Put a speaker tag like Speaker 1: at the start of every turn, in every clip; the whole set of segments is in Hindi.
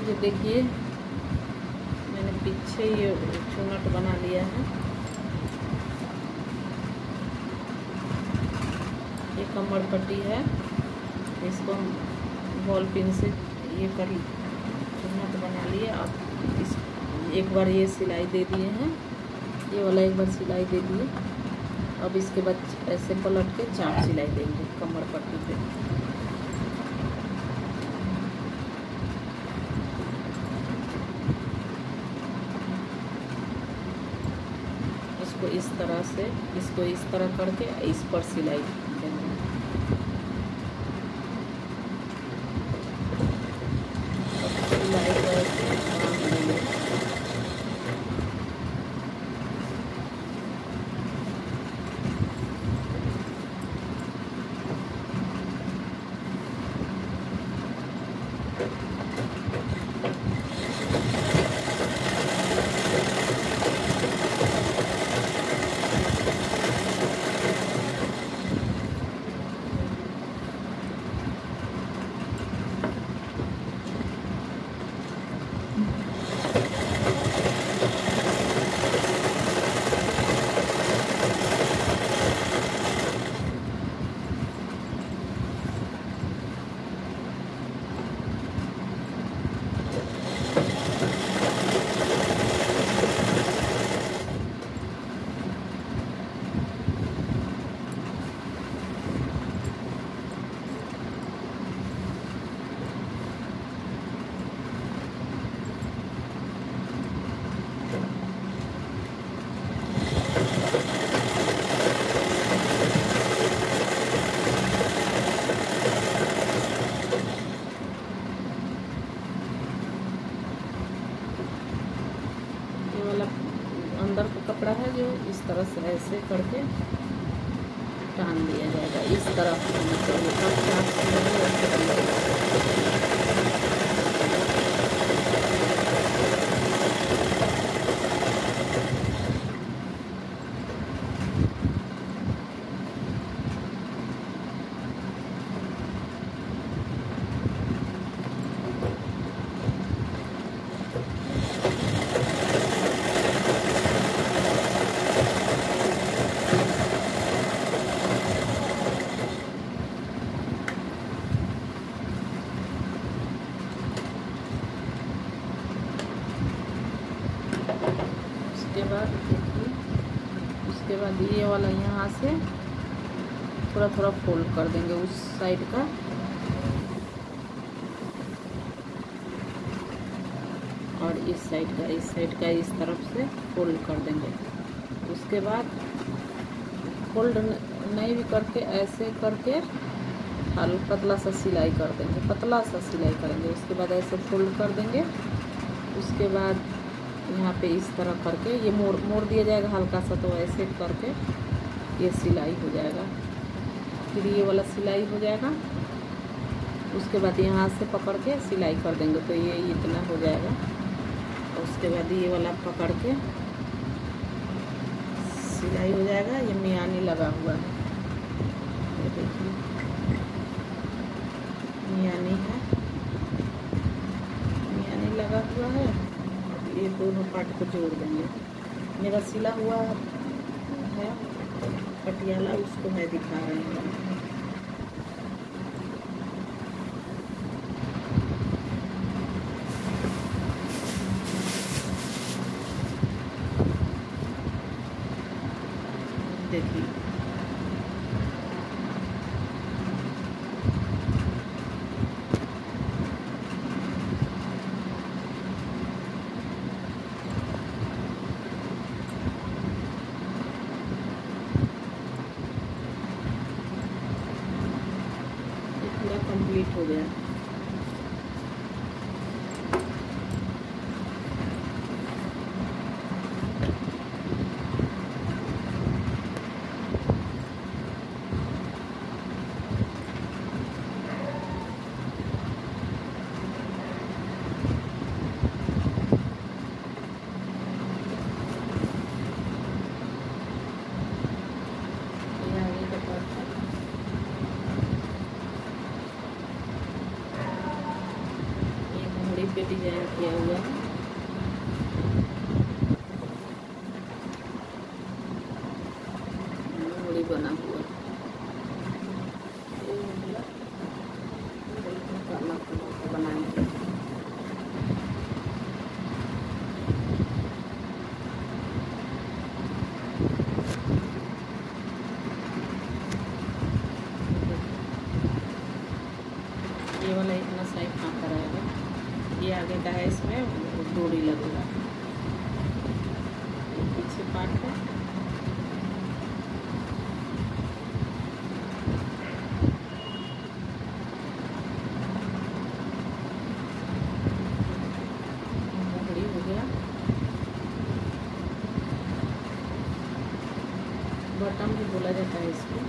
Speaker 1: ये देखिए मैंने पीछे ये चुनट बना लिया है। ये कमर पट्टी है, इसको हम बॉल पिन से ये कर चुनट बना लिए। अब इस एक बार ये सिलाई दे दिए हैं, ये वाला एक बार सिलाई दे दिए। अब इसके बाद ऐसे पलट के चाप सिलाई देंगे कमर पट्टी पे। इसको इस तरह से, इसको इस तरह करके इस पर सिलाई देंगे। सिलाई को ऐसे बांध देंगे। अंदर का कपड़ा है जो इस तरह से ऐसे करके टान दिया जाएगा। इस तरफ उसके बाद ये वाला यहाँ से थोड़ा थोड़ा फोल्ड कर देंगे उस साइड का, और इस साइड का इस तरफ से फोल्ड कर देंगे। उसके बाद फोल्ड नहीं भी करके ऐसे करके हल्का पतला सा सिलाई कर देंगे, पतला सा सिलाई करेंगे। उसके बाद ऐसे फोल्ड कर देंगे। उसके बाद यहाँ पे इस तरह करके ये मोड़ दिया जाएगा हल्का सा, तो ऐसे करके ये सिलाई हो जाएगा। फिर ये वाला सिलाई हो जाएगा। उसके बाद यहाँ से पकड़ के सिलाई कर देंगे, तो ये इतना हो जाएगा। और उसके बाद ये वाला पकड़ के सिलाई हो जाएगा। ये मियानी लगा हुआ है, ये देखिए मियानी है, मियानी लगा हुआ है। ये दोनों पार्ट को जोड़ देंगे। मेरा सिला हुआ है पटियाला, उसको मैं दिखा रही हूँ। देखिए डिजाइन किया हुआ है। मोड़ी बना हुआ ये मतलब काला कलर का बनाएंगे। ये वाला इतना साइड फाँका रहेगा, ये आगे का है, इसमें डोरी लगेगा। पीछे पार्ट है, मोहरी हो गया, बटन भी बोला जाता है इसको।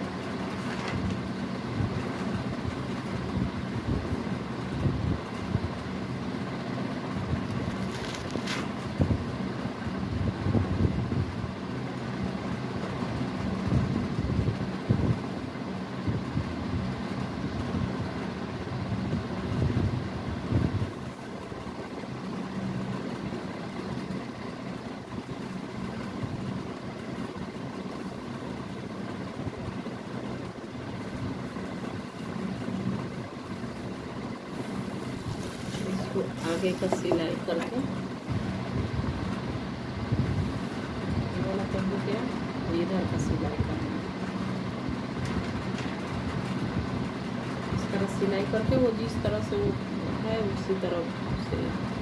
Speaker 1: आगे का सिलाई करके वाला कर हो गया, इधर का सिलाई करना। इस तरह सिलाई करके वो जिस तरह से वो है उसी तरह से